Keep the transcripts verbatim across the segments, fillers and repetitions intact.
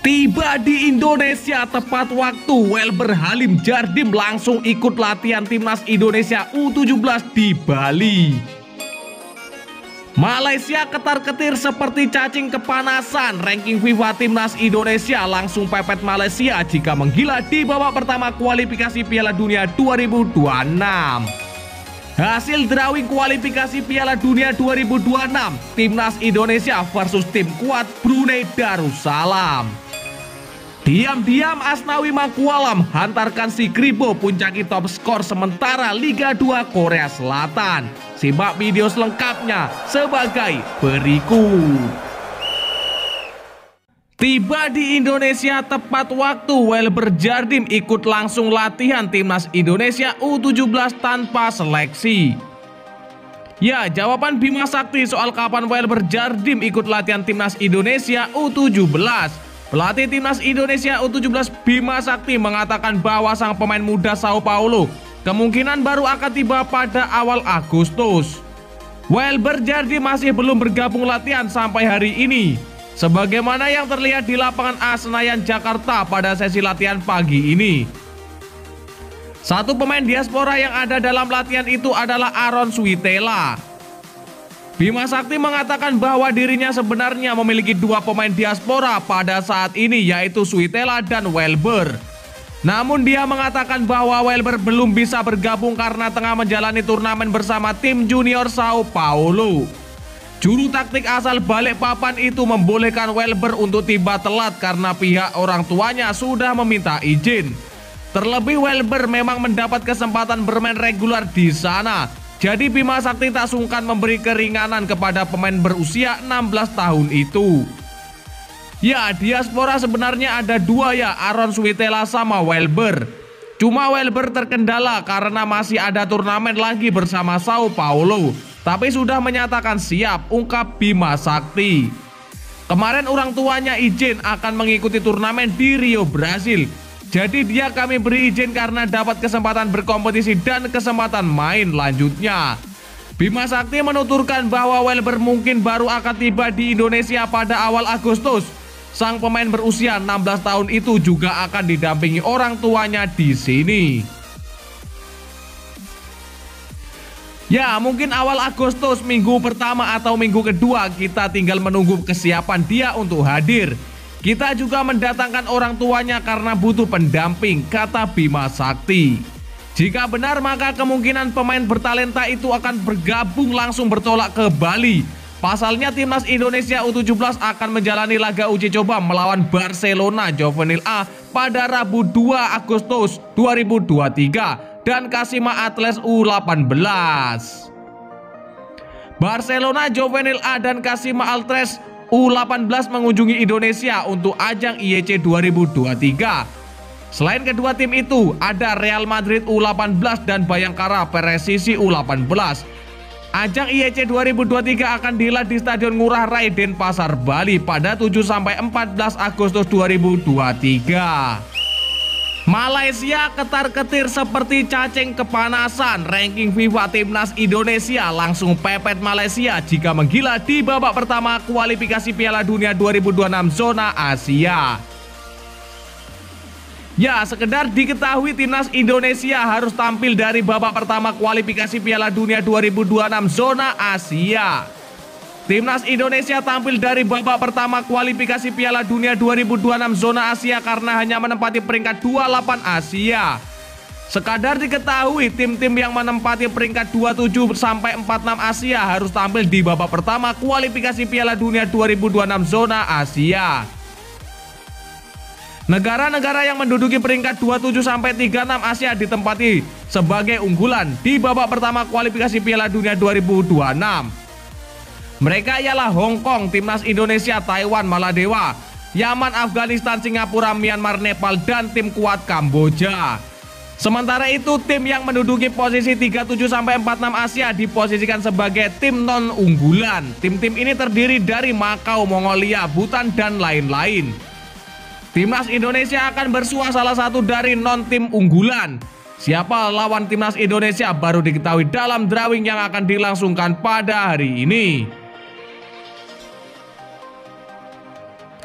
Tiba di Indonesia tepat waktu, Welber Halim Djardim langsung ikut latihan timnas Indonesia U tujuh belas di Bali. Malaysia ketar-ketir seperti cacing kepanasan. Ranking FIFA timnas Indonesia langsung pepet Malaysia jika menggila di babak pertama kualifikasi Piala Dunia dua ribu dua puluh enam. Hasil drawing kualifikasi Piala Dunia dua ribu dua puluh enam, timnas Indonesia versus tim kuat Brunei Darussalam. Diam-diam Asnawi Mangkualam hantarkan si Kribo puncaki top skor sementara Liga dua Korea Selatan. Simak video selengkapnya sebagai berikut. Tiba di Indonesia tepat waktu, Welber Djardim ikut langsung latihan timnas Indonesia U tujuh belas tanpa seleksi. Ya, jawaban Bima Sakti soal kapan Welber Djardim ikut latihan timnas Indonesia U tujuh belas. Pelatih timnas Indonesia U tujuh belas Bima Sakti mengatakan bahwa sang pemain muda Sao Paulo kemungkinan baru akan tiba pada awal Agustus. Welber Djardim masih belum bergabung latihan sampai hari ini, sebagaimana yang terlihat di lapangan A Senayan Jakarta pada sesi latihan pagi ini. Satu pemain diaspora yang ada dalam latihan itu adalah Aaron Suitela. Bima Sakti mengatakan bahwa dirinya sebenarnya memiliki dua pemain diaspora pada saat ini, yaitu Suitela dan Welber. Namun dia mengatakan bahwa Welber belum bisa bergabung karena tengah menjalani turnamen bersama tim junior Sao Paulo. Juru taktik asal Balikpapan itu membolehkan Welber untuk tiba telat karena pihak orang tuanya sudah meminta izin. Terlebih Welber memang mendapat kesempatan bermain reguler di sana. Jadi Bima Sakti tak sungkan memberi keringanan kepada pemain berusia enam belas tahun itu. Ya, diaspora sebenarnya ada dua ya, Aaron Suitela sama Welber. Cuma Welber terkendala karena masih ada turnamen lagi bersama Sao Paulo. Tapi sudah menyatakan siap, ungkap Bima Sakti. Kemarin orang tuanya izin akan mengikuti turnamen di Rio, Brasil. Jadi dia kami beri izin karena dapat kesempatan berkompetisi dan kesempatan main lanjutnya. Bima Sakti menuturkan bahwa Welber mungkin baru akan tiba di Indonesia pada awal Agustus. Sang pemain berusia enam belas tahun itu juga akan didampingi orang tuanya di sini. Ya, mungkin awal Agustus, minggu pertama atau minggu kedua, kita tinggal menunggu kesiapan dia untuk hadir. Kita juga mendatangkan orang tuanya karena butuh pendamping, kata Bima Sakti. Jika benar maka kemungkinan pemain bertalenta itu akan bergabung langsung bertolak ke Bali. Pasalnya timnas Indonesia U tujuh belas akan menjalani laga uji coba melawan Barcelona Juvenil A pada Rabu dua Agustus dua ribu dua puluh tiga dan Kashima Antlers U delapan belas. Barcelona Juvenil A dan Kashima Antlers U delapan belas mengunjungi Indonesia untuk ajang I E C dua ribu dua puluh tiga. Selain kedua tim itu, ada Real Madrid U delapan belas dan Bayangkara Persisi U delapan belas. Ajang I E C dua ribu dua puluh tiga akan dihelat di Stadion Ngurah Rai Denpasar, Bali pada tujuh sampai empat belas Agustus dua ribu dua puluh tiga. Malaysia ketar-ketir seperti cacing kepanasan. Ranking FIFA timnas Indonesia langsung pepet Malaysia jika menggila di babak pertama kualifikasi Piala Dunia dua ribu dua puluh enam zona Asia. Ya, sekedar diketahui timnas Indonesia harus tampil dari babak pertama kualifikasi Piala Dunia dua ribu dua puluh enam zona Asia. Timnas Indonesia tampil dari babak pertama kualifikasi Piala Dunia dua ribu dua puluh enam zona Asia karena hanya menempati peringkat dua puluh delapan Asia. Sekadar diketahui, tim-tim yang menempati peringkat dua puluh tujuh sampai empat puluh enam Asia harus tampil di babak pertama kualifikasi Piala Dunia dua ribu dua puluh enam zona Asia. Negara-negara yang menduduki peringkat dua puluh tujuh sampai tiga puluh enam Asia ditempati sebagai unggulan di babak pertama kualifikasi Piala Dunia dua ribu dua puluh enam. Mereka ialah Hong Kong, timnas Indonesia, Taiwan, Maladewa, Yaman, Afghanistan, Singapura, Myanmar, Nepal, dan tim kuat Kamboja. Sementara itu, tim yang menduduki posisi tiga puluh tujuh sampai empat puluh enam Asia diposisikan sebagai tim non-unggulan. Tim-tim ini terdiri dari Makau, Mongolia, Bhutan, dan lain-lain. Timnas Indonesia akan bersua salah satu dari non-tim unggulan. Siapa lawan timnas Indonesia baru diketahui dalam drawing yang akan dilangsungkan pada hari ini.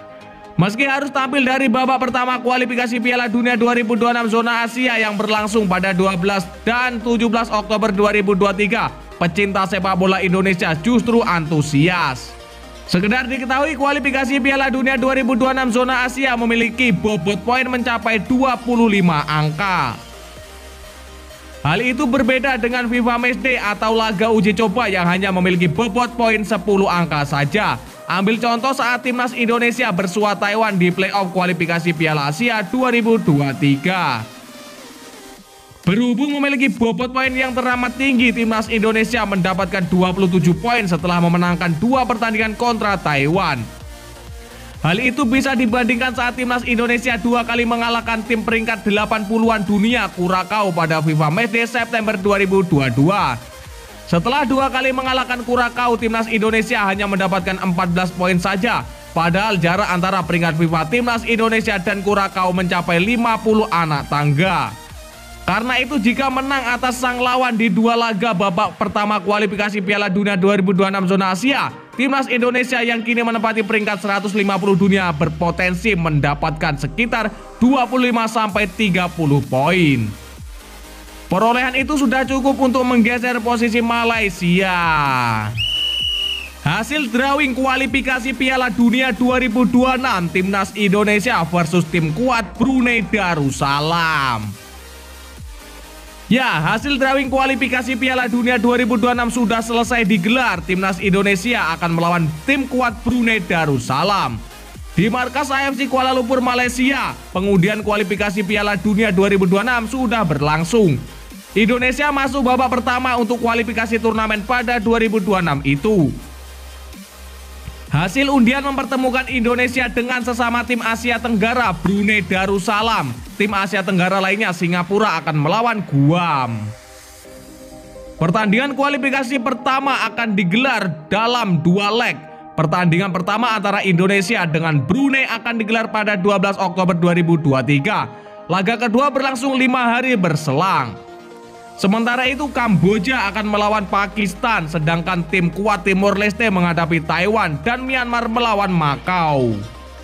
Meski harus tampil dari babak pertama kualifikasi Piala Dunia dua ribu dua puluh enam zona Asia yang berlangsung pada dua belas dan tujuh belas Oktober dua ribu dua puluh tiga, pecinta sepak bola Indonesia justru antusias. Sekedar diketahui, kualifikasi Piala Dunia dua ribu dua puluh enam zona Asia memiliki bobot poin mencapai dua puluh lima angka. Hal itu berbeda dengan FIFA Matchday atau laga uji coba yang hanya memiliki bobot poin sepuluh angka saja. Ambil contoh saat timnas Indonesia bersua Taiwan di playoff kualifikasi Piala Asia dua ribu dua puluh tiga. Berhubung memiliki bobot poin yang teramat tinggi, timnas Indonesia mendapatkan dua puluh tujuh poin setelah memenangkan dua pertandingan kontra Taiwan. Hal itu bisa dibandingkan saat timnas Indonesia dua kali mengalahkan tim peringkat delapan puluhan dunia Curaçao pada FIFA Matchday September dua ribu dua puluh dua. Setelah dua kali mengalahkan Curaçao, timnas Indonesia hanya mendapatkan empat belas poin saja. Padahal jarak antara peringkat FIFA timnas Indonesia dan Curaçao mencapai lima puluh anak tangga. Karena itu jika menang atas sang lawan di dua laga babak pertama kualifikasi Piala Dunia dua ribu dua puluh enam zona Asia, timnas Indonesia yang kini menempati peringkat seratus lima puluh dunia berpotensi mendapatkan sekitar dua puluh lima sampai tiga puluh poin. Perolehan itu sudah cukup untuk menggeser posisi Malaysia. Hasil drawing kualifikasi Piala Dunia dua ribu dua puluh enam timnas Indonesia versus tim kuat Brunei Darussalam. Ya, hasil drawing kualifikasi Piala Dunia dua ribu dua puluh enam sudah selesai digelar. Timnas Indonesia akan melawan tim kuat Brunei Darussalam di markas A F C Kuala Lumpur, Malaysia. Pengundian kualifikasi Piala Dunia dua ribu dua puluh enam sudah berlangsung. Indonesia masuk babak pertama untuk kualifikasi turnamen pada dua ribu dua puluh enam itu. Hasil undian mempertemukan Indonesia dengan sesama tim Asia Tenggara Brunei Darussalam. Tim Asia Tenggara lainnya Singapura akan melawan Guam. Pertandingan kualifikasi pertama akan digelar dalam dua leg. Pertandingan pertama antara Indonesia dengan Brunei akan digelar pada dua belas Oktober dua ribu dua puluh tiga. Laga kedua berlangsung lima hari berselang. Sementara itu Kamboja akan melawan Pakistan, sedangkan tim kuat Timor Leste menghadapi Taiwan dan Myanmar melawan Makau.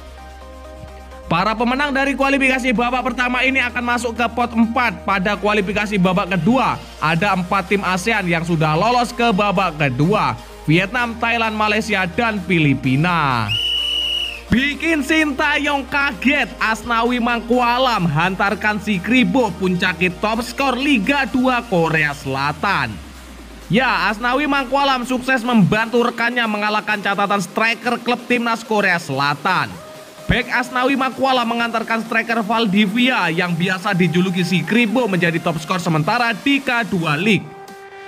Para pemenang dari kualifikasi babak pertama ini akan masuk ke pot empat. Pada kualifikasi babak kedua, ada empat tim ASEAN yang sudah lolos ke babak kedua: Vietnam, Thailand, Malaysia, dan Filipina. Bikin Sintayong kaget, Asnawi Mangkualam hantarkan si Kribo puncaki top skor Liga dua Korea Selatan. Ya, Asnawi Mangkualam sukses membantu rekannya mengalahkan catatan striker klub timnas Korea Selatan. Bek Asnawi Mangkualam mengantarkan striker Valdivia yang biasa dijuluki si Kribo menjadi top skor sementara di K dua League.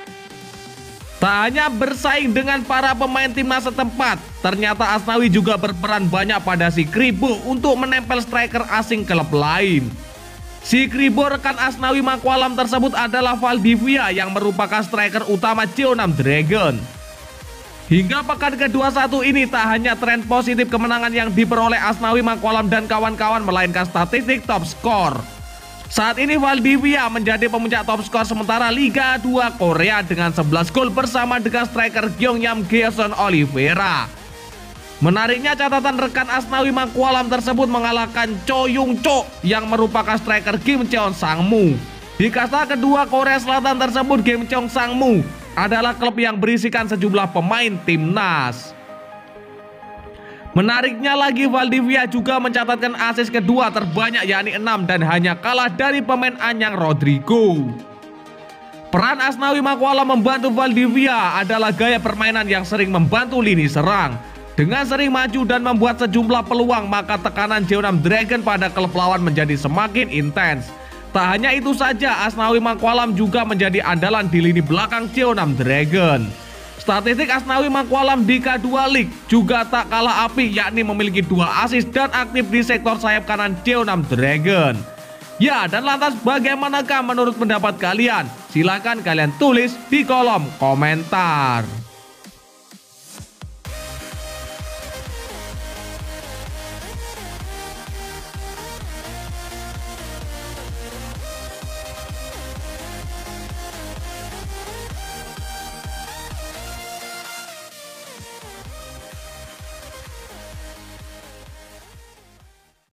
Tak hanya bersaing dengan para pemain timnas setempat, ternyata Asnawi juga berperan banyak pada si Kribo untuk menempel striker asing klub lain. Si Kribo rekan Asnawi Mangkualam tersebut adalah Valdivia yang merupakan striker utama Jeonnam Dragon. Hingga pekan ke dua puluh satu ini tak hanya tren positif kemenangan yang diperoleh Asnawi Mangkualam dan kawan-kawan, melainkan statistik top skor. Saat ini Valdivia menjadi pemuncak top skor sementara Liga dua Korea dengan sebelas gol bersama dengan striker Gyeongnam Gaeson Oliveira. Menariknya catatan rekan Asnawi Mangkualam tersebut mengalahkan Cho Yung Cho yang merupakan striker Kim Cheon Sangmu. Di kasta kedua Korea Selatan tersebut, Kim Cheon Sangmu adalah klub yang berisikan sejumlah pemain timnas. Menariknya lagi, Valdivia juga mencatatkan assist kedua terbanyak yakni enam dan hanya kalah dari pemain anyang Rodrigo. Peran Asnawi Mangkualam membantu Valdivia adalah gaya permainan yang sering membantu lini serang. Dengan sering maju dan membuat sejumlah peluang, maka tekanan Jeonnam Dragon pada klub lawan menjadi semakin intens. Tak hanya itu saja, Asnawi Mangkualam juga menjadi andalan di lini belakang Jeonnam Dragon. Statistik Asnawi Mangkualam di K dua League juga tak kalah api, yakni memiliki dua assist dan aktif di sektor sayap kanan Jeonnam Dragon. Ya, dan lantas bagaimanakah menurut pendapat kalian? Silahkan kalian tulis di kolom komentar.